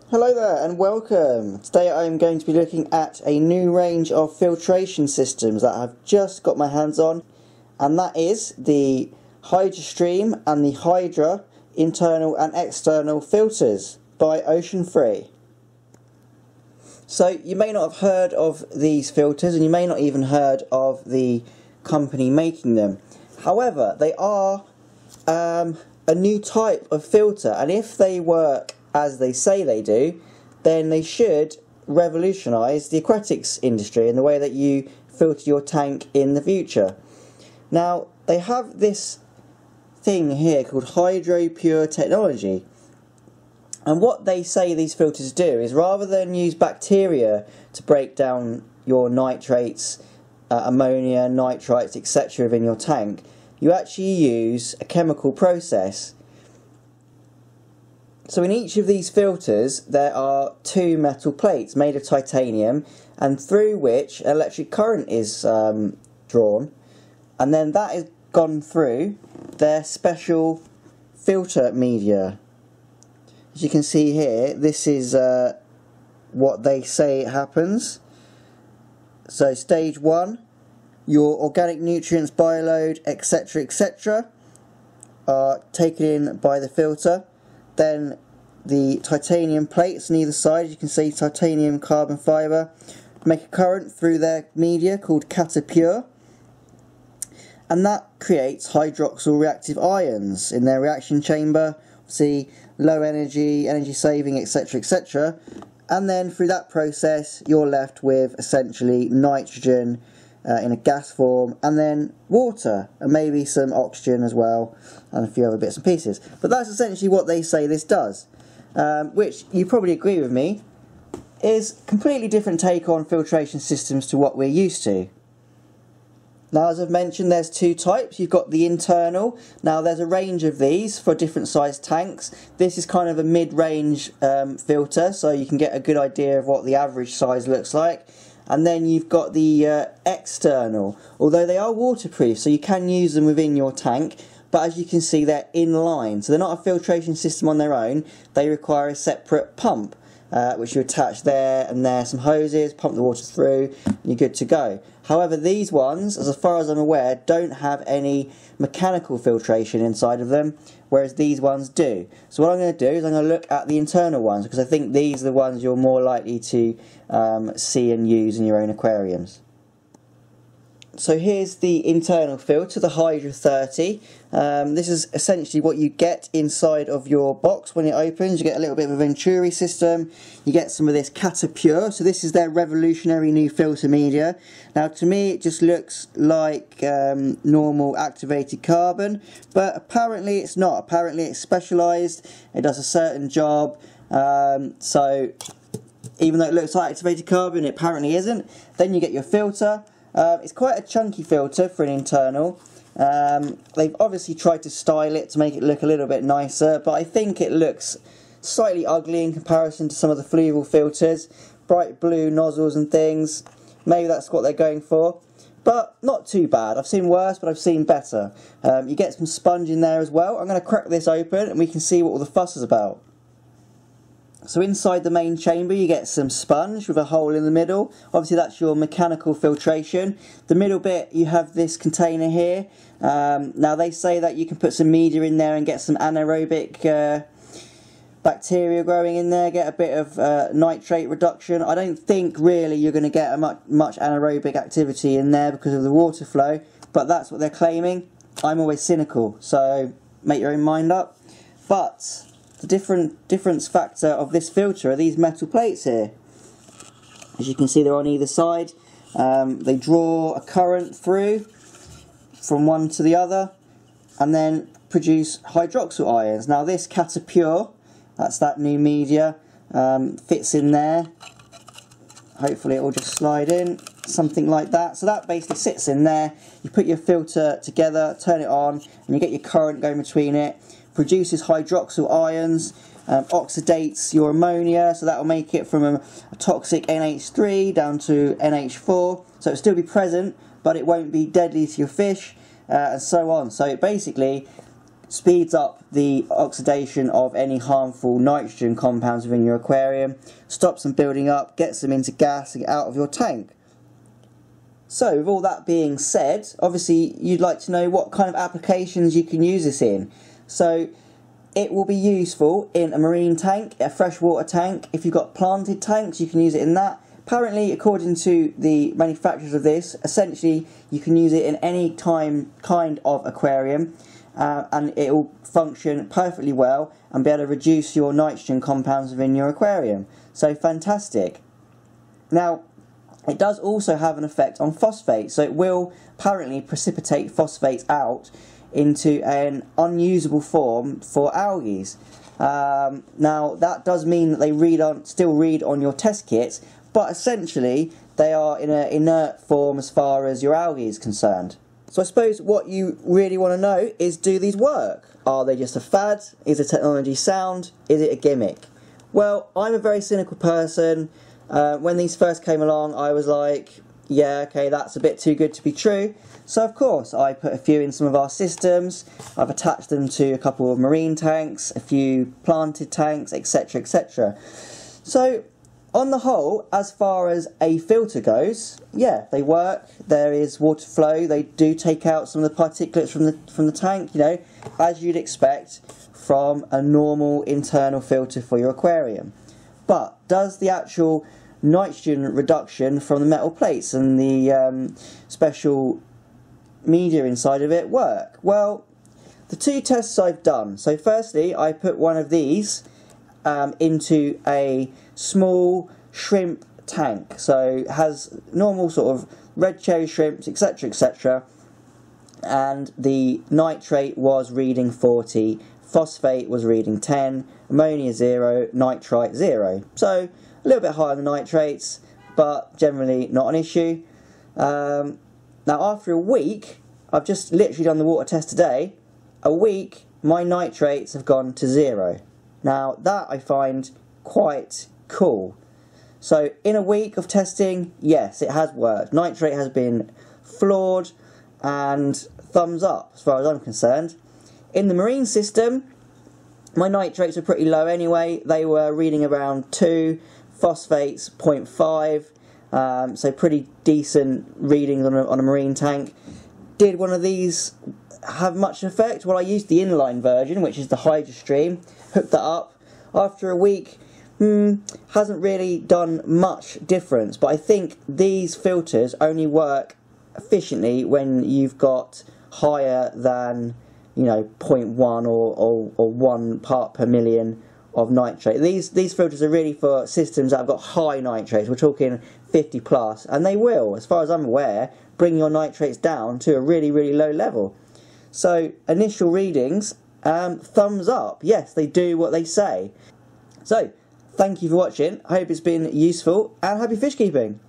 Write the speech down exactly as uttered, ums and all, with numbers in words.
Hello there and welcome. Today I'm going to be looking at a new range of filtration systems that I've just got my hands on, and that is the Hydra-Stream and the Hydra internal and external filters by Ocean Free. So you may not have heard of these filters, and you may not even heard of the company making them. However, they are um, a new type of filter, and if they work as they say they do, then they should revolutionise the aquatics industry in the way that you filter your tank in the future. Now, they have this thing here called Hydra-Pure Technology, and what they say these filters do is, rather than use bacteria to break down your nitrates, uh, ammonia, nitrites, et cetera within your tank, you actually use a chemical process. So in each of these filters there are two metal plates made of titanium, and through which electric current is um, drawn, and then that is gone through their special filter media. As you can see here, this is uh, what they say happens. So stage one, your organic nutrients, bioload, et cetera, et cetera are taken in by the filter. Then the titanium plates on either side, you can see titanium carbon fibre, make a current through their media called Cata-Pure, and that creates hydroxyl reactive ions in their reaction chamber. See, low energy, energy saving, et cetera, et cetera. And then through that process, you're left with essentially nitrogen uh, in a gas form, and then water, and maybe some oxygen as well, and a few other bits and pieces. But that's essentially what they say this does, um, which you probably agree with me is a completely different take on filtration systems to what we're used to. Now, as I've mentioned, there's two types. You've got the internal. Now, there's a range of these for different sized tanks. This is kind of a mid-range um, filter, so you can get a good idea of what the average size looks like. And then you've got the uh, external, although they are waterproof, so you can use them within your tank. But as you can see, they're in line, so they're not a filtration system on their own. They require a separate pump, uh, which you attach there and there, some hoses, pump the water through, and you're good to go. However, these ones, as far as I'm aware, don't have any mechanical filtration inside of them, whereas these ones do. So what I'm going to do is I'm going to look at the internal ones, because I think these are the ones you're more likely to um, see and use in your own aquariums. So here's the internal filter, the Hydra thirty. Um, this is essentially what you get inside of your box when it opens. You get a little bit of a Venturi system. You get some of this Cata-Pure. So this is their revolutionary new filter media. Now, to me, it just looks like um, normal activated carbon, but apparently it's not. Apparently it's specialised. It does a certain job. Um, so even though it looks like activated carbon, it apparently isn't. Then you get your filter. Uh, it's quite a chunky filter for an internal. Um, they've obviously tried to style it to make it look a little bit nicer, but I think it looks slightly ugly in comparison to some of the fluval filters. Bright blue nozzles and things. Maybe that's what they're going for, but not too bad. I've seen worse, but I've seen better. Um, you get some sponge in there as well. I'm going to crack this open and we can see what all the fuss is about. So inside the main chamber you get some sponge with a hole in the middle. Obviously that's your mechanical filtration. The middle bit you have this container here. Um, now they say that you can put some media in there and get some anaerobic uh, bacteria growing in there, get a bit of uh, nitrate reduction. I don't think really you're going to get a much, much anaerobic activity in there because of the water flow, but that's what they're claiming. I'm always cynical, so make your own mind up. But the different difference factor of this filter are these metal plates here. As you can see, they're on either side. Um, they draw a current through from one to the other and then produce hydroxyl ions. Now this Cata-Pure, that's that new media, um, fits in there. Hopefully it will just slide in, something like that. So that basically sits in there. You put your filter together, turn it on, and you get your current going between it. Produces hydroxyl ions, um, oxidates your ammonia, so that will make it from a, a toxic N H three down to N H four, so it'll still be present, but it won't be deadly to your fish, uh, and so on. So it basically speeds up the oxidation of any harmful nitrogen compounds within your aquarium, stops them building up, gets them into gas and out of your tank. So with all that being said, obviously you'd like to know what kind of applications you can use this in. So it will be useful in a marine tank, a freshwater tank. If you've got planted tanks, you can use it in that. Apparently, according to the manufacturers of this, essentially you can use it in any time kind of aquarium, uh, and it will function perfectly well and be able to reduce your nitrogen compounds within your aquarium. So fantastic. Now, it does also have an effect on phosphate, so it will apparently precipitate phosphates out into an unusable form for algae. Um, now that does mean that they read on, still read on your test kits, but essentially they are in an inert form as far as your algae is concerned. So I suppose what you really want to know is, do these work? Are they just a fad? Is the technology sound? Is it a gimmick? Well, I'm a very cynical person. Uh, when these first came along, I was like, yeah, okay, that's a bit too good to be true. So of course I put a few in some of our systems. I've attached them to a couple of marine tanks, a few planted tanks, etc, et cetera. So on the whole, as far as a filter goes, yeah, they work. There is water flow. They do take out some of the particulates from the from the tank, you know, as you'd expect from a normal internal filter for your aquarium. But does the actual nitrogen reduction from the metal plates and the um, special media inside of it work? Well, the two tests I've done. So firstly, I put one of these um, into a small shrimp tank. So it has normal sort of red cherry shrimps, etc, et cetera. And the nitrate was reading forty, phosphate was reading ten, ammonia zero, nitrite zero. So a little bit higher than nitrates, but generally not an issue. Um, now after a week, I've just literally done the water test today, a week my nitrates have gone to zero. Now that I find quite cool. So in a week of testing, yes, it has worked. Nitrate has been floored, and thumbs up as far as I'm concerned. In the marine system, my nitrates are pretty low anyway. They were reading around two, phosphates zero point five, um, so pretty decent readings on a, on a marine tank. Did one of these have much effect? Well, I used the inline version, which is the Hydra-Stream, hooked that up. After a week, hmm, hasn't really done much difference, but I think these filters only work efficiently when you've got higher than, you know, zero point one or, or, or one part per million of nitrate. These these filters are really for systems that have got high nitrates. We're talking fifty plus, and they will, as far as I'm aware, bring your nitrates down to a really, really low level. So initial readings, um, thumbs up. Yes, they do what they say. So thank you for watching. I hope it's been useful, and happy fish keeping.